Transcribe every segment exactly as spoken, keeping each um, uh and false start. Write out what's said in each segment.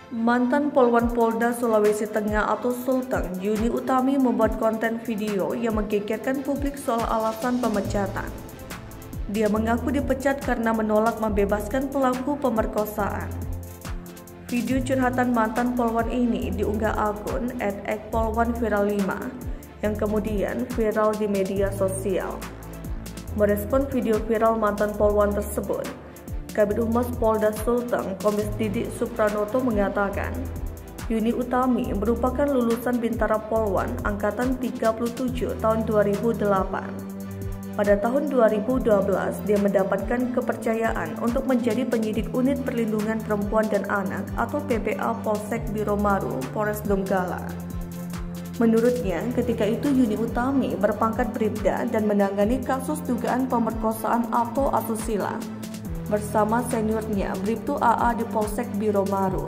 Mantan Polwan Polda Sulawesi Tengah atau Sulteng, Yuni Utami membuat konten video yang menggegerkan publik soal alasan pemecatan. Dia mengaku dipecat karena menolak membebaskan pelaku pemerkosaan. Video curhatan mantan Polwan ini diunggah akun et ek polwan viral lima yang kemudian viral di media sosial. Merespon video viral mantan Polwan tersebut, Kabid Humas Polda Sulteng, Kombes Didik Supranoto mengatakan, Yuni Utami merupakan lulusan Bintara Polwan Angkatan tiga puluh tujuh tahun dua ribu delapan. Pada tahun dua ribu dua belas, dia mendapatkan kepercayaan untuk menjadi penyidik Unit Perlindungan Perempuan dan Anak atau P P A Polsek Biromaru, Polres Donggala. Menurutnya, ketika itu Yuni Utami berpangkat Bribda dan menangani kasus dugaan pemerkosaan atau asusila bersama seniornya Bribtu A A di Polsek Biromaru.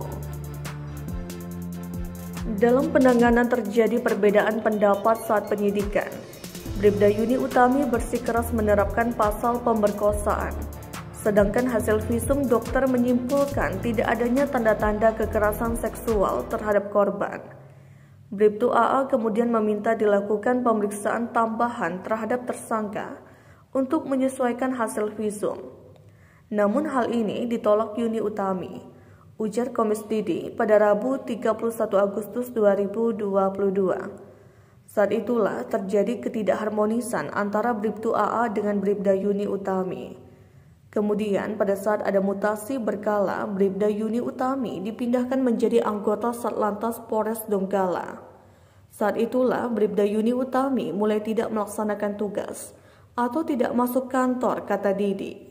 Dalam penanganan terjadi perbedaan pendapat saat penyidikan. Bribda Yuni Utami bersikeras menerapkan pasal pemerkosaan, sedangkan hasil visum dokter menyimpulkan tidak adanya tanda-tanda kekerasan seksual terhadap korban. Bribtu A A kemudian meminta dilakukan pemeriksaan tambahan terhadap tersangka untuk menyesuaikan hasil visum. Namun hal ini ditolak Yuni Utami, ujar Kombes Didik pada Rabu tiga puluh satu Agustus dua ribu dua puluh dua. Saat itulah terjadi ketidakharmonisan antara Bribtu A A dengan Bribda Yuni Utami. Kemudian pada saat ada mutasi berkala, Bribda Yuni Utami dipindahkan menjadi anggota Satlantas Polres Donggala. Saat itulah Bribda Yuni Utami mulai tidak melaksanakan tugas atau tidak masuk kantor, kata Didik.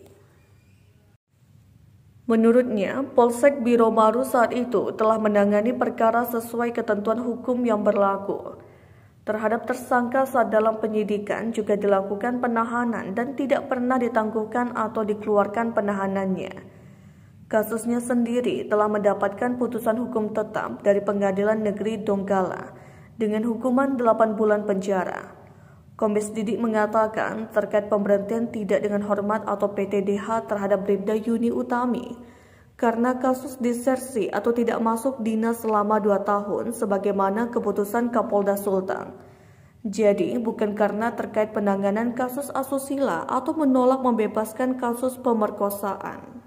Menurutnya, Polsek Biromaru saat itu telah menangani perkara sesuai ketentuan hukum yang berlaku. Terhadap tersangka saat dalam penyidikan juga dilakukan penahanan dan tidak pernah ditangguhkan atau dikeluarkan penahanannya. Kasusnya sendiri telah mendapatkan putusan hukum tetap dari Pengadilan Negeri Donggala dengan hukuman delapan bulan penjara. Kombes Didik mengatakan terkait pemberhentian tidak dengan hormat atau P T D H terhadap Bribda Yuni Utami karena kasus disersi atau tidak masuk dinas selama dua tahun sebagaimana keputusan Kapolda Sulteng. Jadi bukan karena terkait penanganan kasus asusila atau menolak membebaskan kasus pemerkosaan.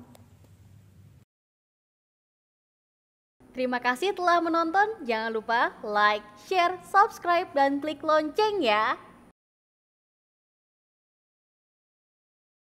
Terima kasih telah menonton. Jangan lupa like, share, subscribe, dan klik lonceng ya.